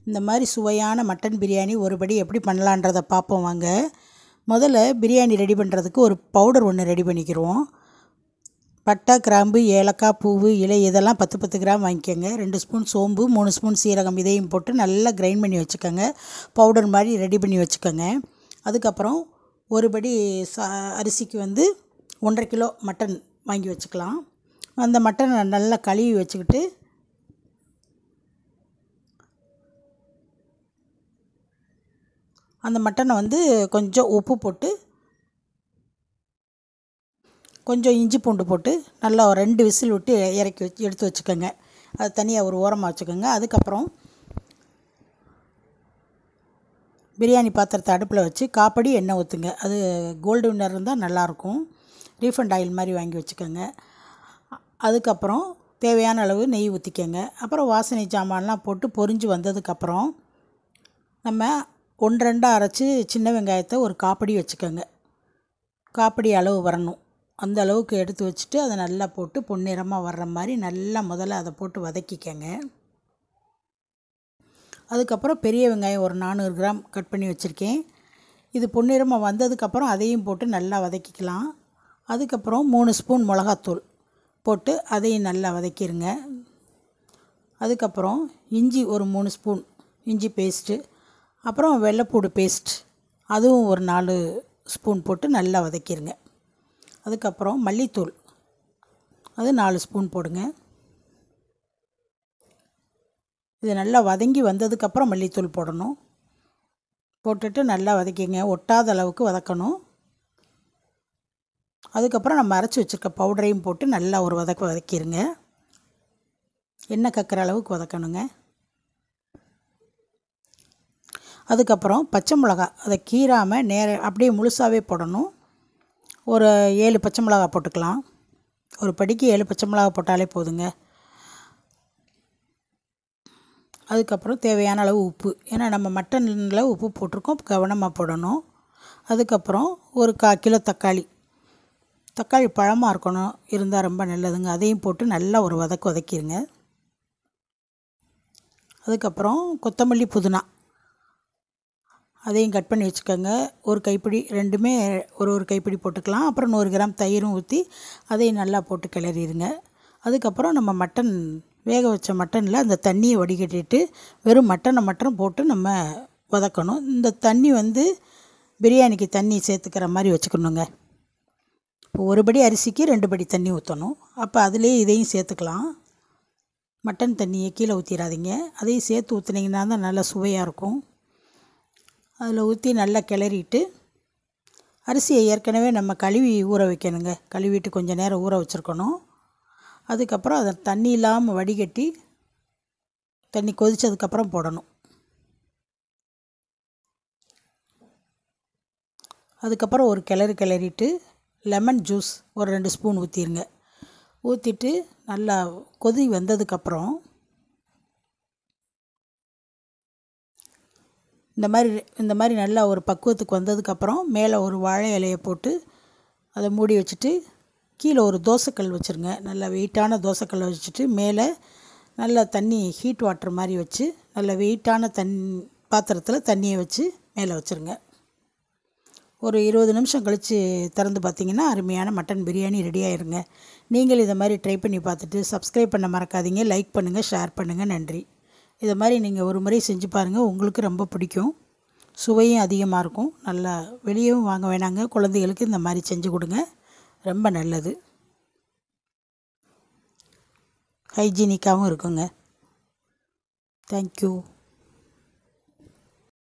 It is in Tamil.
இந்த மாதிரி சுவையான மட்டன் பிரியாணி ஒருபடி எப்படி பண்ணலான்றதை பார்ப்போம் வாங்க. முதல்ல பிரியாணி ரெடி பண்ணுறதுக்கு ஒரு பவுடர் ஒன்று ரெடி பண்ணிக்கிடுவோம். பட்டை, கிராம்பு, ஏலக்காய், பூவு, இலை இதெல்லாம் 10 கிராம் வாங்கிக்கோங்க. 2 ஸ்பூன் சோம்பு, 3 ஸ்பூன் சீரகம் இதையும் போட்டு நல்லா கிரைண்ட் பண்ணி வச்சுக்கோங்க. பவுடர் மாதிரி ரெடி பண்ணி வச்சுக்கோங்க. அதுக்கப்புறம் ஒருபடி அரிசிக்கு 1.5 கிலோ மட்டன் வாங்கி வச்சுக்கலாம். அந்த மட்டனை நல்லா கழுவி வச்சுக்கிட்டு அந்த மட்டனை கொஞ்சம் உப்பு போட்டு கொஞ்சம் இஞ்சி பூண்டு போட்டு நல்லா ஒரு 2 விசில் விட்டு எடுத்து வச்சுக்கோங்க. அது தனியாக ஒரு ஓரமாக வச்சுக்கோங்க. அதுக்கப்புறம் பிரியாணி பாத்திரத்தை அடுப்பில் வச்சு காப்படி எண்ணெய் ஊற்றுங்க. அது கோல்டு வின்னர் இருந்தால் நல்லாயிருக்கும். ரீஃபண்ட் ஆயில் மாதிரி வாங்கி வச்சுக்கோங்க. அதுக்கப்புறம் தேவையான அளவு நெய் ஊற்றிக்கோங்க. அப்புறம் வாசனை சாமான்லாம் போட்டு பொரிஞ்சு வந்ததுக்கப்புறம் நம்ம 1-2 அரைச்சி சின்ன வெங்காயத்தை ஒரு காப்படி வச்சுக்கோங்க. காப்படி அளவு வரணும். அந்த அளவுக்கு எடுத்து வச்சுட்டு அதை நல்லா போட்டு பொன்னிறமாக வர்ற மாதிரி நல்லா முதல்ல அதை போட்டு வதக்கிக்கங்க. அதுக்கப்புறம் பெரிய வெங்காயம் ஒரு 400 கிராம் கட் பண்ணி வச்சுருக்கேன். இது பொன்னிறமாக வந்ததுக்கப்புறம் அதையும் போட்டு நல்லா வதக்கிக்கலாம். அதுக்கப்புறம் 3 ஸ்பூன் மிளகாத்தூள் போட்டு அதையும் நல்லா வதக்கிடுங்க. அதுக்கப்புறம் இஞ்சி ஒரு 3 ஸ்பூன் இஞ்சி பேஸ்ட்டு, அப்புறம் வெள்ளைப்பூடு பேஸ்ட் அதுவும் ஒரு 4 ஸ்பூன் போட்டு நல்லா வதக்கிடுங்க. அதுக்கப்புறம் மல்லித்தூள் அது 4 ஸ்பூன் போடுங்க. இது நல்லா வதங்கி வந்ததுக்கப்புறம் மல்லித்தூள் போடணும். போட்டுட்டு நல்லா வதக்கிங்க. ஒட்டாத அளவுக்கு வதக்கணும். அதுக்கப்புறம் நம்ம அரைச்சி வச்சுருக்க பவுடரையும் போட்டு நல்லா ஒரு வதக்கிடுங்க. எண்ணெய் கக்கிற அளவுக்கு வதக்கணுங்க. அதுக்கப்புறம் பச்சை மிளகா அதை கீறாமல் அப்படியே முழுசாகவே போடணும். ஒரு 7 பச்சை மிளகா போட்டுக்கலாம். ஒரு படிக்கு 7 பச்சை மிளகா போட்டாலே போதுங்க. அதுக்கப்புறம் தேவையான அளவு உப்பு, ஏன்னா நம்ம மட்டனில் உப்பு போட்டிருக்கோம், கவனமாக போடணும். அதுக்கப்புறம் ஒரு 1/4 கிலோ தக்காளி பழமாக இருக்கணும், இருந்தால் ரொம்ப நல்லதுங்க. அதையும் போட்டு நல்லா ஒரு வதக்கிடுங்க. அதுக்கப்புறம் கொத்தமல்லி, புதினா அதையும் கட் பண்ணி வச்சுக்கோங்க. ஒரு கைப்பிடி, ரெண்டுமே ஒரு கைப்பிடி போட்டுக்கலாம். அப்புறம் 100 கிராம் தயிரும் ஊற்றி அதையும் நல்லா போட்டு கிளறிடுங்க. அதுக்கப்புறம் நம்ம மட்டன் வேக வச்ச மட்டனில் அந்த தண்ணியை வடிகட்டிட்டு வெறும் மட்டனை மட்டும் போட்டு நம்ம வதக்கணும். இந்த தண்ணி பிரியாணிக்கு தண்ணி சேர்த்துக்கிற மாதிரி வச்சுக்கணுங்க. இப்போ ஒரு படி அரிசிக்கு 2 படி தண்ணி ஊற்றணும். அப்போ அதிலே இதையும் சேர்த்துக்கலாம். மட்டன் தண்ணியை கீழே ஊற்றிடாதீங்க, அதையும் சேர்த்து ஊற்றுனீங்கன்னா தான் நல்லா சுவையாக இருக்கும். அதில் ஊற்றி நல்லா கிளறிட்டு அரிசியை ஏற்கனவே நம்ம கழுவி ஊற வைக்கணுங்க. கழுவிட்டு கொஞ்சம் நேரம் ஊற வச்சுருக்கணும். அதுக்கப்புறம் அதை தண்ணி இல்லாமல் வடிகட்டி தண்ணி கொதித்ததுக்கப்புறம் போடணும். அதுக்கப்புறம் ஒரு கிளறிட்டு லெமன் ஜூஸ் ஒரு 2 ஸ்பூன் ஊற்றிடுங்க. ஊற்றிட்டு நல்லா கொதி வந்ததுக்கப்புறம் இந்த மாதிரி நல்லா ஒரு பக்குவத்துக்கு வந்ததுக்கப்புறம் மேலே ஒரு வாழை இலையை போட்டு அதை மூடி வச்சுட்டு கீழே ஒரு தோசைக்கல் வச்சுருங்க. நல்லா வெயிட்டான தோசைக்கல்லை வச்சுட்டு மேலே நல்லா தண்ணி ஹீட் வாட்டர் மாதிரி வச்சு நல்ல வெயிட்டான பாத்திரத்தில் தண்ணியை வச்சு மேலே வச்சுருங்க. ஒரு 20 நிமிஷம் கழித்து திறந்து பார்த்திங்கன்னா அருமையான மட்டன் பிரியாணி ரெடி ஆயிருங்க. நீங்கள் இதை மாதிரி ட்ரை பண்ணி பார்த்துட்டு சப்ஸ்கிரைப் பண்ண மறக்காதீங்க. லைக் பண்ணுங்கள், ஷேர் பண்ணுங்கள். நன்றி. இதை மாதிரி நீங்கள் ஒரு முறை செஞ்சு பாருங்கள், உங்களுக்கு ரொம்ப பிடிக்கும். சுவையும் அதிகமாக இருக்கும். நல்லா வெளியவும் வாங்க வேணாங்க, குழந்தைகளுக்கு இந்த மாதிரி செஞ்சு கொடுங்க, ரொம்ப நல்லது. ஹைஜீனிக்காகவும் இருக்குங்க. தேங்க்யூ.